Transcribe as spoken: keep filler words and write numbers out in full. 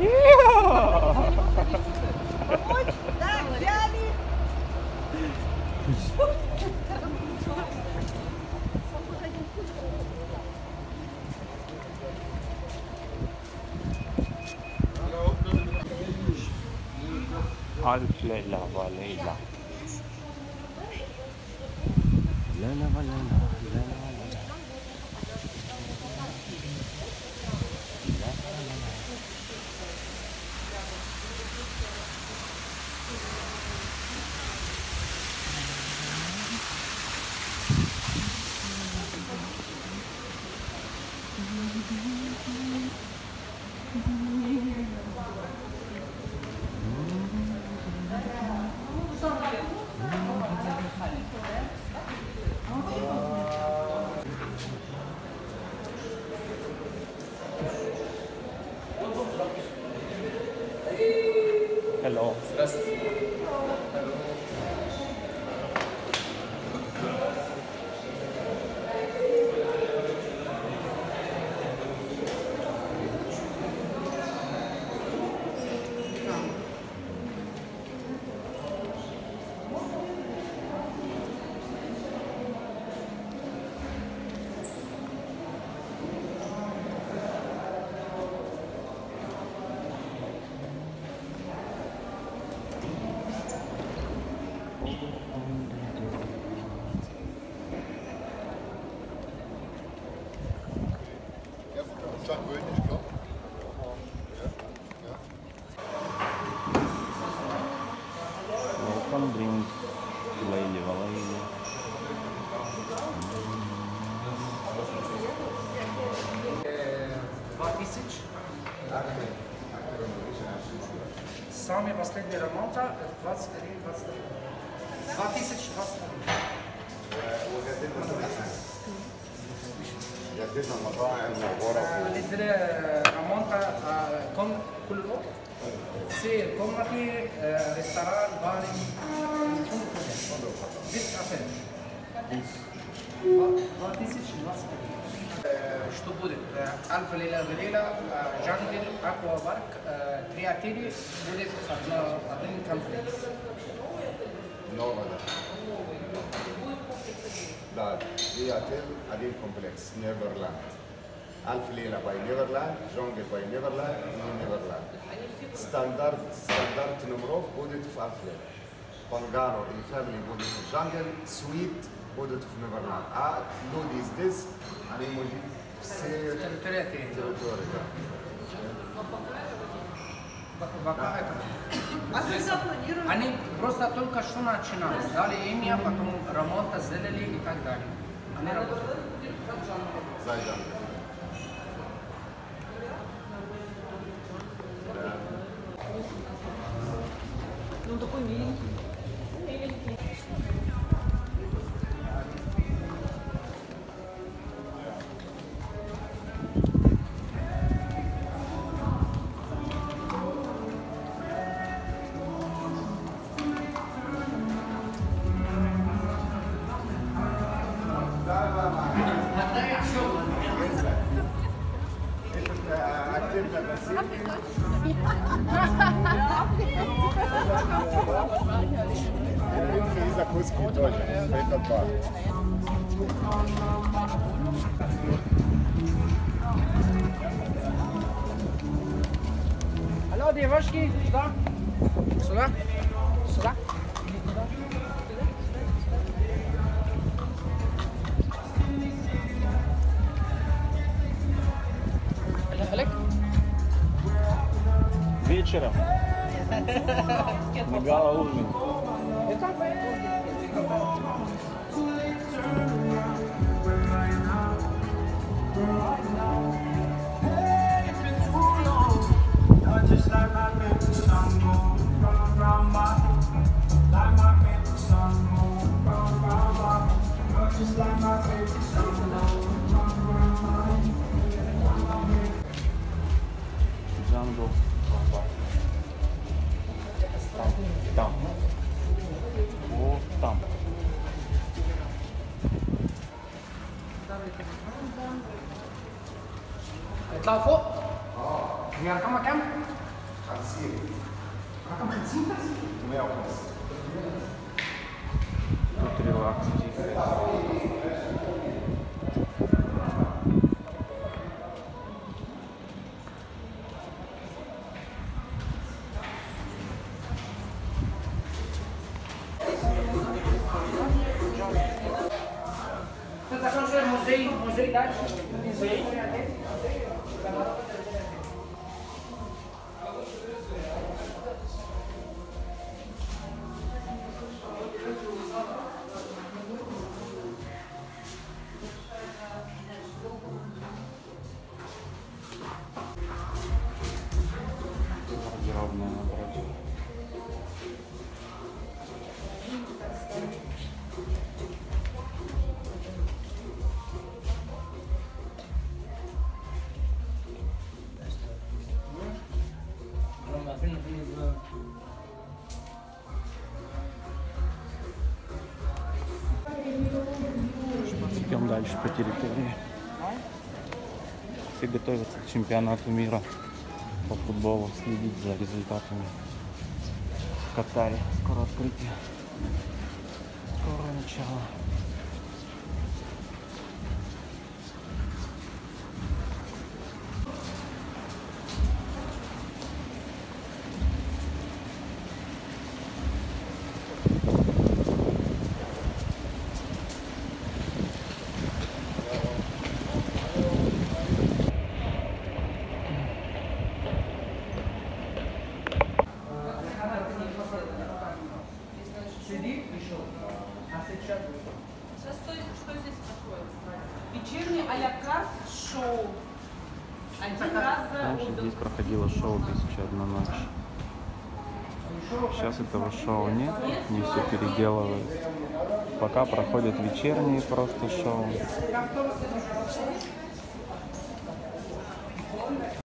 ألف ليلة وليلة. ليلة وليلة ليلة وليلة. Hello. Welcome drinks, Leyli Valeyli. два тысячи. Самый последний ремонт двадцать один двадцать три. два тысячи двадцать три. جددنا المطاعم والغرف. نزل ремонта كم كله سير كومنتي ريستوران باري بس أفهم. два тысячи двадцать три. Что будет? Альфа Лейла Велейла, Джангл, Аквапарк, три отеля будет один комплекс. Много, да. Да, три отель, один комплекс, Неверленд. Альфа Лейла by Neverland, Джангл by Neverland, Neverland. Стандарт, стандарт номеров будет в Альфа. Пангаро и Family будет в Джангл, Suite будет в Neverland. А люди здесь, они могут все территории. Пока это. Они просто только что начинали, сдали имя, потом ремонт сделали и так далее. Они работают. Зайдем. Ну такой миленький. Миленький. И закуски тоже, это бар. Алло, девушки, сюда? Сюда? Сюда? Вечером. Гала ужин. Джангл. Там. Вот там. اطلعوا فوق. هي رقمها كام؟ Тут релакс. Тут закончили музей, музей дальше. Музей. Гардеробная напротив. Идем дальше по территории. Все готовятся к чемпионату мира по футболу, следить за результатами в Катаре. Скоро открытие. Скоро начало. Сиди, пришел. А сейчас Сейчас что, что здесь проходит? Вечерний а-ля карт шоу. Один раз за Раньше здесь проходило шоу «Тысяча одна ночь». Сейчас этого шоу нет, не все переделывают. Пока проходят вечерние просто шоу.